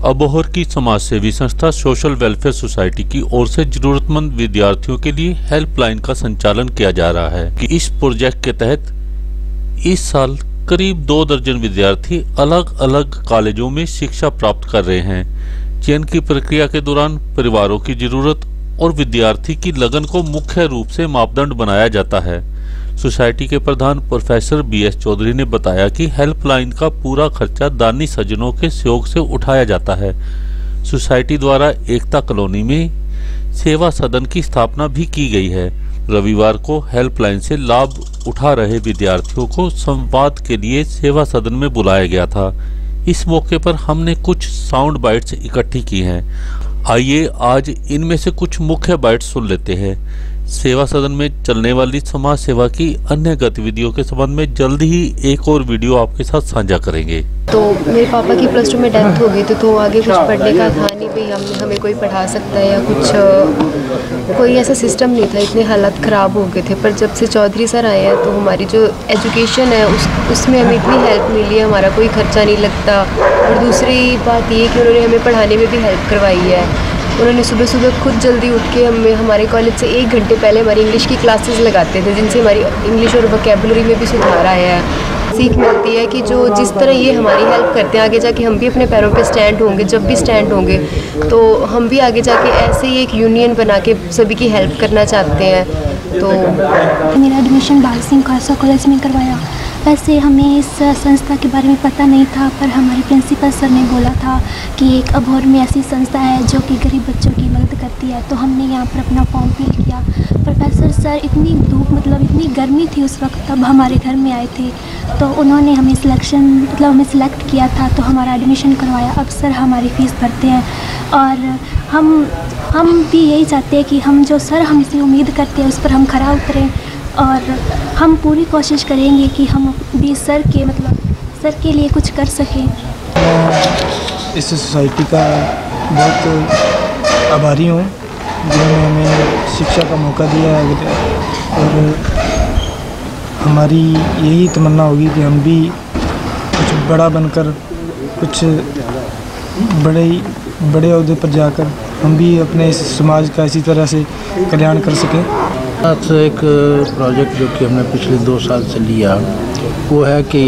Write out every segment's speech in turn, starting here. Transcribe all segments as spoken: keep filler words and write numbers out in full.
अबोहर की समाजसेवी संस्था सोशल वेलफेयर सोसाइटी की ओर से जरूरतमंद विद्यार्थियों के लिए हेल्पलाइन का संचालन किया जा रहा है कि इस प्रोजेक्ट के तहत इस साल करीब दो दर्जन विद्यार्थी अलग अलग कॉलेजों में शिक्षा प्राप्त कर रहे हैं। चयन की प्रक्रिया के दौरान परिवारों की जरूरत और विद्यार्थी की लगन को मुख्य रूप से मापदंड बनाया जाता है। सोसाइटी के प्रधान प्रोफेसर बी एस चौधरी ने बताया कि हेल्पलाइन का पूरा खर्चा दानी सज्जनों के सहयोग से उठाया जाता है। सोसाइटी द्वारा एकता कॉलोनी में सेवा सदन की स्थापना भी की गई है। रविवार को हेल्पलाइन से लाभ उठा रहे विद्यार्थियों को संवाद के लिए सेवा सदन में बुलाया गया था। इस मौके पर हमने कुछ साउंड बाइट्स इकट्ठी की हैं। आइए आज इनमें से कुछ मुख्य बाइट्स सुन लेते हैं। सेवा सदन में चलने वाली समाज सेवा की अन्य गतिविधियों के संबंध में जल्द ही एक और वीडियो आपके साथ साझा करेंगे। तो मेरे पापा की प्लस टू में डेथ हो गई थी, तो आगे कुछ पढ़ने का था नहीं भाई, हम हमें कोई पढ़ा सकता है या कुछ कोई ऐसा सिस्टम नहीं था, इतने हालात ख़राब हो गए थे। पर जब से चौधरी सर आए हैं तो हमारी जो एजुकेशन है उस उसमें हमें इतनी हेल्प मिली है, हमारा कोई खर्चा नहीं लगता। और दूसरी बात ये कि उन्होंने हमें पढ़ाने में भी हेल्प करवाई है। उन्होंने सुबह सुबह खुद जल्दी उठ के हमें हमारे कॉलेज से एक घंटे पहले हमारी इंग्लिश की क्लासेस लगाते थे, जिनसे हमारी इंग्लिश और वोकैबुलरी में भी सुधार आया है। सीख मिलती है कि जो जिस तरह ये हमारी हेल्प करते हैं, आगे जाके हम भी अपने पैरों पे स्टैंड होंगे। जब भी स्टैंड होंगे तो हम भी आगे जाके ऐसे ही एक यूनियन बना के सभी की हेल्प करना चाहते हैं। तो मेरा एडमिशन बाल सिंह खालसा कॉलेज में करवाया। वैसे हमें इस संस्था के बारे में पता नहीं था, पर हमारे प्रिंसिपल सर ने बोला था कि एक अबोहर में ऐसी संस्था है जो कि गरीब बच्चों की मदद करती है। तो हमने यहाँ पर अपना फॉर्म फिल किया। प्रोफेसर सर इतनी धूप मतलब इतनी गर्मी थी उस वक्त, तब हमारे घर में आए थे, तो उन्होंने हमें सिलेक्शन मतलब हमें सिलेक्ट किया था, तो हमारा एडमिशन करवाया। अब सर हमारी फ़ीस भरते हैं और हम हम भी यही चाहते हैं कि हम जो सर हमसे उम्मीद करते हैं उस पर हम खरा उतरें, और हम पूरी कोशिश करेंगे कि हम भी सर के मतलब सर के लिए कुछ कर सकें। इस सोसाइटी का बहुत आभारी हूँ जिन्होंने हमें शिक्षा का मौका दिया है, और हमारी यही तमन्ना होगी कि हम भी कुछ बड़ा बनकर कुछ बड़े बड़े ओहदे पर जाकर हम भी अपने इस समाज का इसी तरह से कल्याण कर सकें। साथ एक प्रोजेक्ट जो कि हमने पिछले दो साल से लिया वो है कि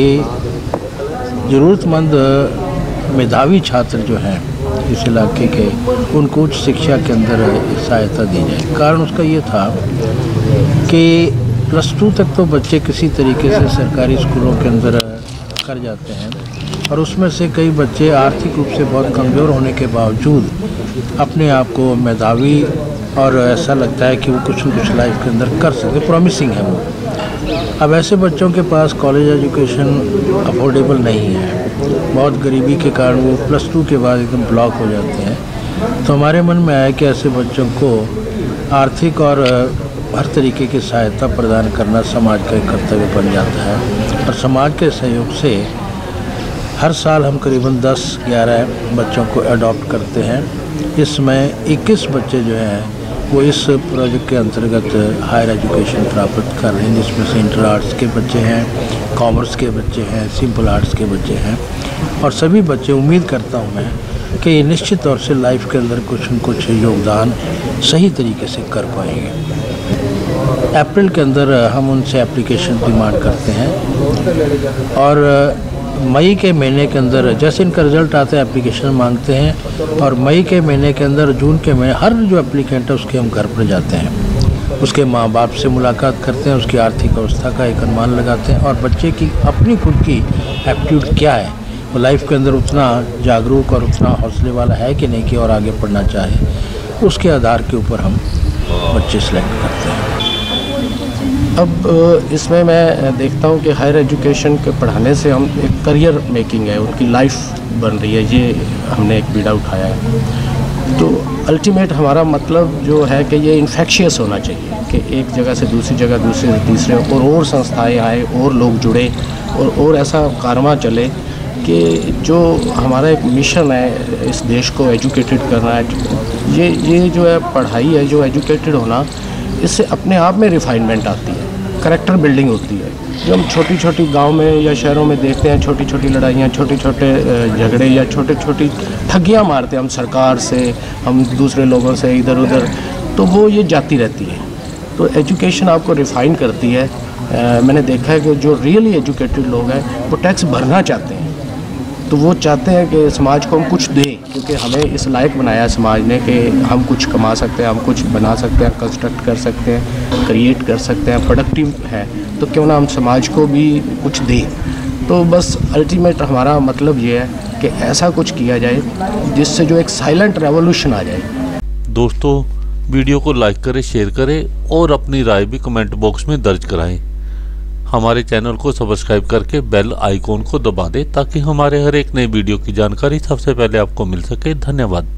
ज़रूरतमंद मेधावी छात्र जो हैं इस इलाके के, उनको उच्च शिक्षा के अंदर सहायता दी जाए। कारण उसका ये था कि प्लस टू तक तो बच्चे किसी तरीके से सरकारी स्कूलों के अंदर कर जाते हैं, और उसमें से कई बच्चे आर्थिक रूप से बहुत कमज़ोर होने के बावजूद अपने आप को मेधावी और ऐसा लगता है कि वो कुछ न कुछ लाइफ के अंदर कर सकते, प्रॉमिसिंग है वो। अब ऐसे बच्चों के पास कॉलेज एजुकेशन अफोर्डेबल नहीं है, बहुत गरीबी के कारण वो प्लस टू के बाद एकदम ब्लॉक हो जाते हैं। तो हमारे मन में आया कि ऐसे बच्चों को आर्थिक और हर तरीके की सहायता प्रदान करना समाज का एक कर्तव्य बन जाता है। और समाज के सहयोग से हर साल हम करीबन दस ग्यारह बच्चों को अडॉप्ट करते हैं। इसमें इक्कीस बच्चे जो हैं वो इस प्रोजेक्ट के अंतर्गत हायर एजुकेशन प्राप्त कर रहे हैं, जिसमें से इंटर आर्ट्स के बच्चे हैं, कॉमर्स के बच्चे हैं, सिंपल आर्ट्स के बच्चे हैं। और सभी बच्चे, उम्मीद करता हूँ मैं कि निश्चित तौर से लाइफ के अंदर कुछ न कुछ योगदान सही तरीके से कर पाएंगे। अप्रैल के अंदर हम उनसे एप्लीकेशन डिमांड करते हैं, और मई के महीने के अंदर जैसे इनका रिज़ल्ट आता है एप्लीकेशन मांगते हैं, और मई के महीने के अंदर जून के महीने हर जो एप्लीकेंट है उसके हम घर पर जाते हैं, उसके माँ बाप से मुलाकात करते हैं, उसकी आर्थिक अवस्था का एक अनुमान लगाते हैं, और बच्चे की अपनी खुद की एप्टीट्यूड क्या है, वो लाइफ के अंदर उतना जागरूक और उतना हौसले वाला है कि नहीं कि और आगे पढ़ना चाहे, उसके आधार के ऊपर हम बच्चे सेलेक्ट करते हैं। अब इसमें मैं देखता हूँ कि हायर एजुकेशन के पढ़ाने से हम एक करियर मेकिंग है, उनकी लाइफ बन रही है, ये हमने एक बीड़ा उठाया है। तो अल्टीमेट हमारा मतलब जो है कि ये इन्फेक्शियस होना चाहिए कि एक जगह से दूसरी जगह, दूसरे से तीसरे, और और संस्थाएं आए, और लोग जुड़े, और और ऐसा कारवां चले कि जो हमारा एक मिशन है इस देश को एजुकेटेड करना है। ये ये जो है पढ़ाई है, जो एजुकेटेड होना, इससे अपने आप में रिफाइनमेंट आती है, करैक्टर बिल्डिंग होती है। जो हम छोटी छोटी गांव में या शहरों में देखते हैं, छोटी छोटी लड़ाइयाँ, छोटे छोटे झगड़े या छोटे छोटी ठगियाँ मारते हैं हम सरकार से, हम दूसरे लोगों से इधर उधर, तो वो ये जाती रहती है। तो एजुकेशन आपको रिफ़ाइन करती है। आ, मैंने देखा है कि जो रियली एजुकेटेड लोग हैं वो टैक्स भरना चाहते हैं, तो वो चाहते हैं कि समाज को हम कुछ दें, क्योंकि हमें इस लायक बनाया समाज ने कि हम कुछ कमा सकते हैं, हम कुछ बना सकते हैं, कंस्ट्रक्ट कर सकते हैं, क्रिएट कर सकते हैं, प्रोडक्टिव है, तो क्यों ना हम समाज को भी कुछ दें। तो बस अल्टीमेट हमारा मतलब ये है कि ऐसा कुछ किया जाए जिससे जो एक साइलेंट रेवोल्यूशन आ जाए। दोस्तों, वीडियो को लाइक करें, शेयर करें और अपनी राय भी कमेंट बॉक्स में दर्ज कराएं। हमारे चैनल को सब्सक्राइब करके बेल आइकॉन को दबा दें ताकि हमारे हर एक नई वीडियो की जानकारी सबसे पहले आपको मिल सके। धन्यवाद।